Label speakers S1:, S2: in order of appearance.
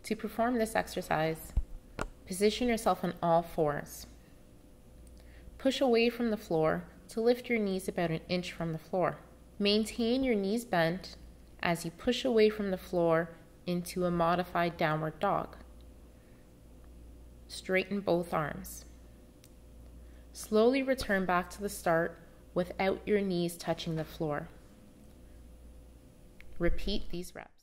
S1: To perform this exercise, position yourself on all fours. Push away from the floor to lift your knees about an inch from the floor. Maintain your knees bent as you push away from the floor into a modified downward dog. Straighten both arms. Slowly return back to the start without your knees touching the floor. Repeat these reps.